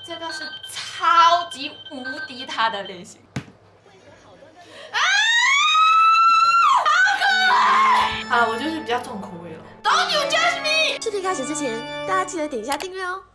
这个是超级无敌他的类型。啊！好可爱！ 好，我就是比较重口味了。 Don't you judge me！ 视频开始之前，大家记得点一下订阅哦。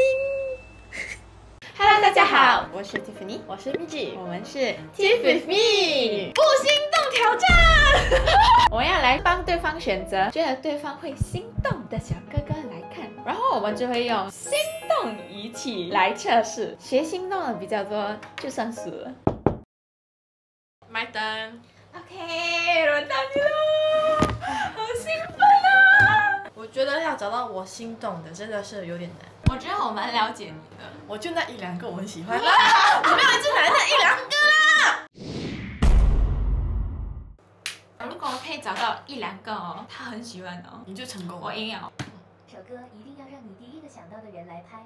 Hello， 大家好，我是 Tiffany， 我是 Miji， 我们是 Tiff with me， 不心动挑战。 我们要来帮对方选择觉得对方会心动的小哥哥来看，然后我们就会用心动仪器来测试，谁心动的比较多就算输了。 My turn。 OK， 轮到你了，好兴奋啊！ 我觉得要找到我心动的真的是有点难。 我觉得我蛮了解你的。 我就那一两个我很喜欢啦，你没有一直男的一两个啦。 如果我可以找到一两个哦，他很喜欢哦， 你就成功了。 我赢了。 首歌一定要让你第一个想到的人来拍。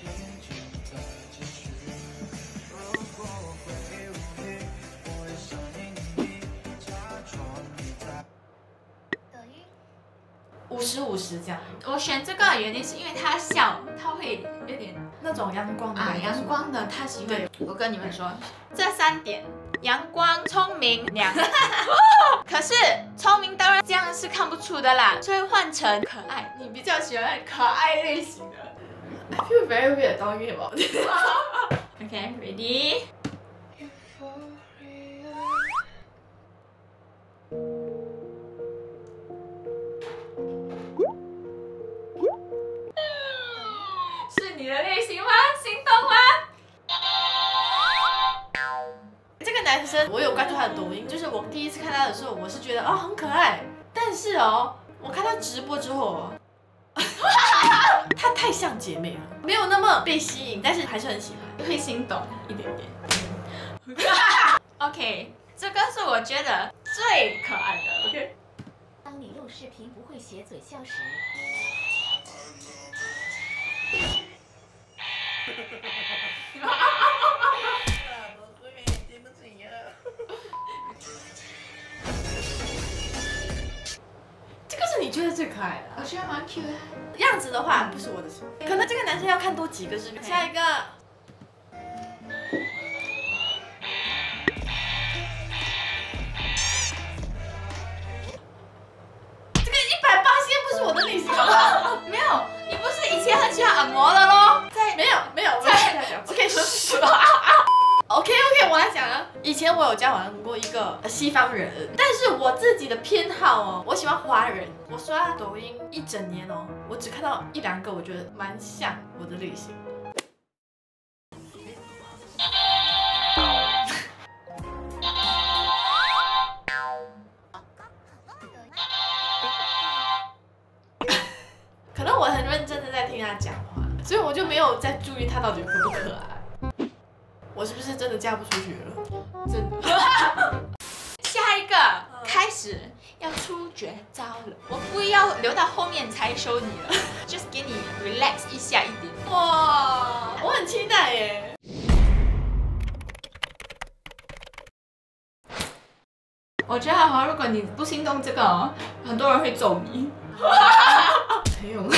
50-50这样， 我选这个的原因是因为他笑，他会有点那种阳光的感觉阳光的，他喜欢。我跟你们说，这3点：阳光、聪明、娘。可是聪明当然这样是看不出的啦，所以换成可爱。你比较喜欢可爱类型的。 I feel very weird talking about it. Okay, ready? 是你的类型吗？心动吗？ 这个男生我有关注他的抖音，就是我第一次看他的时候，我是觉得很可爱，但是我看他直播之后他太像姐妹了，没有那么被吸引，但是还是很喜欢， 会心动一点点。 OK， 这个是我觉得最可爱的。OK。 当你录视频不会斜嘴笑时， 这个是你觉得最可爱的我觉得蛮 Q 的。 样子的话，不是我的事，可能这个男生要看多几个视频。下一个。是我的类型吗？ 没有，你不是以前很喜欢按摩的咯？ 没有，OK， 我来讲啊。以前我有交往过一个西方人，但是我自己的偏好我喜欢华人。我刷抖音一整年我只看到一两个，我觉得蛮像我的类型。可能我很认真的在听他讲话，所以我就没有在注意他到底可不可爱。我是不是真的嫁不出去了？真的。 下一个开始要出绝招了，我不要留到后面才收你了，just 给你 relax 一下一点。 哇，我很期待耶。 我觉得如果你不心动这个很多人会揍你。 没有。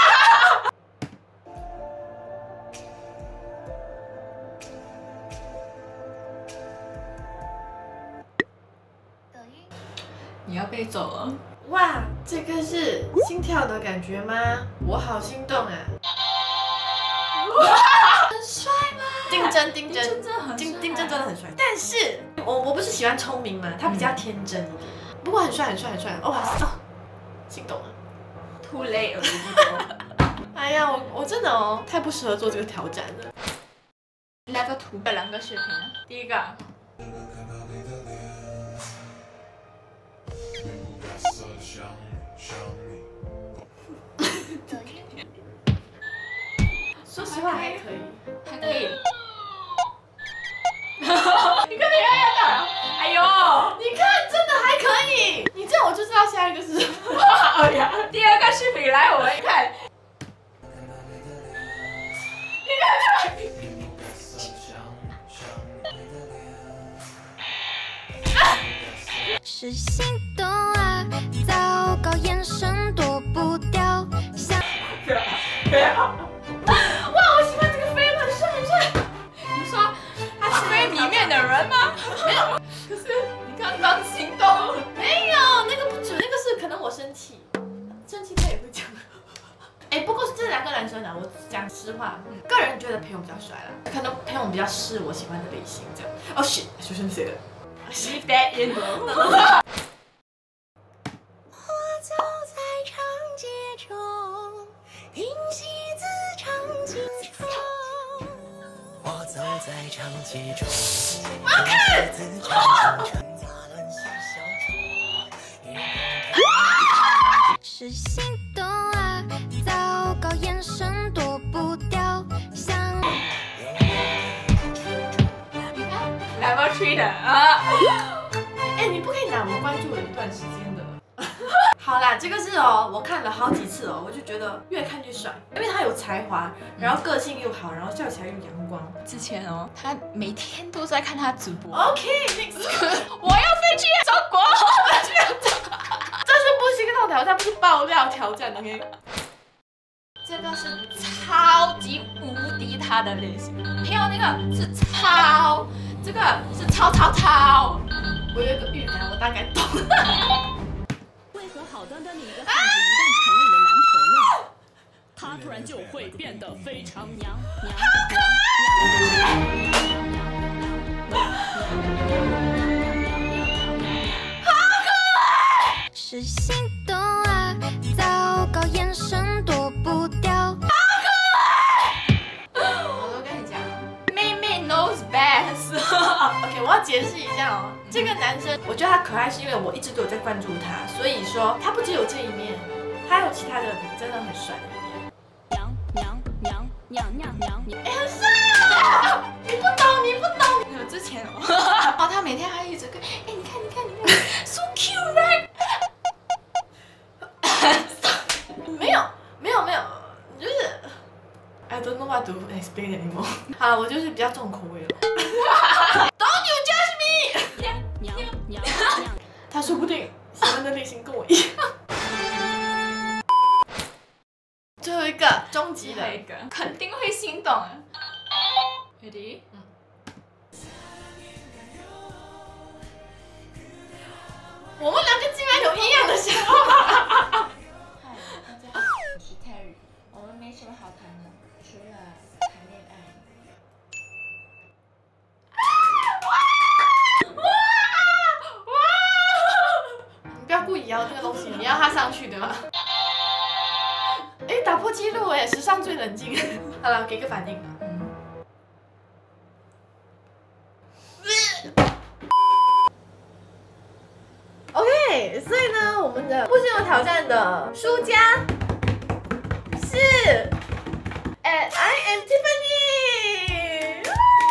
你要被揍了。 哇，这个是心跳的感觉吗？我好心动啊！ 很帅吗？ 丁真真的很帅， 丁真真的很帅。但是我不是喜欢聪明嘛，他比较天真一点。不过很帅。哇心动了。 Too late 了。 哎呀，我真的太不适合做这个挑战了。 Level 2有2个视频，第一个。 说实话还可以。 你看你要到，哎呦， 你看真的还可以。你这样我就知道下一个是什么。 哎呀，第2个视频来我们看。 是心动啊，糟糕，眼神躲不掉。 哇，我喜欢这个飞轮帅。 人觉得裴勇比较帅啦，可能裴勇比较是我喜欢的类型这样。哦 shit， 说成谁了 ？She bad in love。 我走在长街中， 我要看。 是心动啊！糟糕，眼神躲不掉，想。 Laboratory 的啊。 哎，你不可以拿我关注了一段时间的。好啦，这个是哦，我看了好几次哦，我就觉得越看越帅，因为他有才华，然后个性又好，然后笑起来又阳光。 之前哦，他每天都在看他直播。 OK，next， 我要飞去中国。 这是不行的挑战，不是爆料挑战 ，OK。 这个是超级无敌他的类型，还有那个是超，这个是超。 我有一个预感，我大概懂。 为何好端端的一个汉子一旦成了你的男朋友，他突然就会变得非常娘。 是心动啊！糟糕，眼神躲不掉。 我都跟你讲，妹妹 knows best。 OK， 我要解释一下哦，这个男生我觉得他可爱是因为我一直都有在关注他，所以说他不只有这一面，他还有其他的真的很帅的一面。哎，很帅啊！你不懂。 之前哦，他每天还一直跟，哎，你看，so cute right？ 没有，就是 I don't know what to explain anymore。好了，我就是比较重口味了。Don't you judge me！ 他说不定喜欢的类型跟我一样。最后一个终极的一个肯定会心动啊。Ready？ 我们两个竟然有一样的想法。 嗨，大家好，我是 Terry。我们没什么好谈的，除了谈恋爱。 你不要故意摇这个东西，你要它上去对吗？哎，打破纪录哎，史上最冷静。好了，给个反应。OK， 所以呢，我们的不是有挑战的输家是 ，I am Tiffany。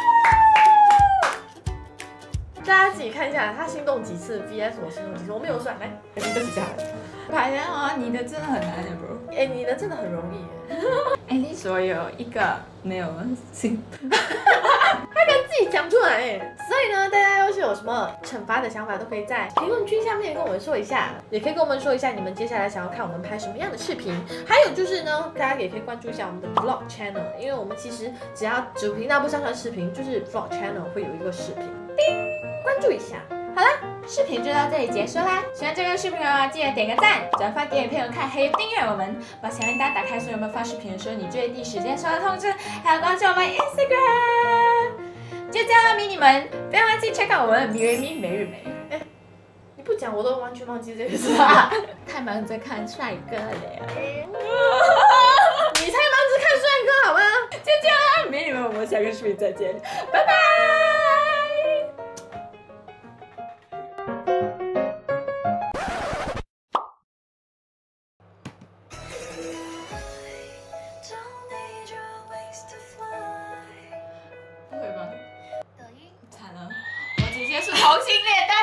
大家自己看一下，他心动几次 VS 我心动几次，我没有算，来，就是这样。 反正啊，你的真的很难的 bro。 哎，你的真的很容易。 哎，你说有一个没有心， 他敢自己讲出来哎。所以呢，大家要是有什么惩罚的想法，都可以在评论区下面跟我们说一下，也可以跟我们说一下你们接下来想要看我们拍什么样的视频。还有就是呢，大家也可以关注一下我们的 Vlog Channel， 因为我们其实只要主频道不上传视频，就是 Vlog Channel 会有一个视频，叮，关注一下。好啦， 视频就到这里结束啦！喜欢这个视频的话，记得点个赞、转发给朋友看，还有订阅我们，把小铃铛打开，所以我们发视频的时候，你就会第一时间收到通知，还有关注我们 Instagram。就这样，迷你们不要忘记 check out 我们的咪瑞咪每日美。 哎，你不讲我都完全忘记这个事。 太忙着看帅哥了。 你才忙着看帅哥好吗？ 就这样啊，迷你们，我们下个视频再见，拜拜。不会吧？惨了，我直接是同性恋。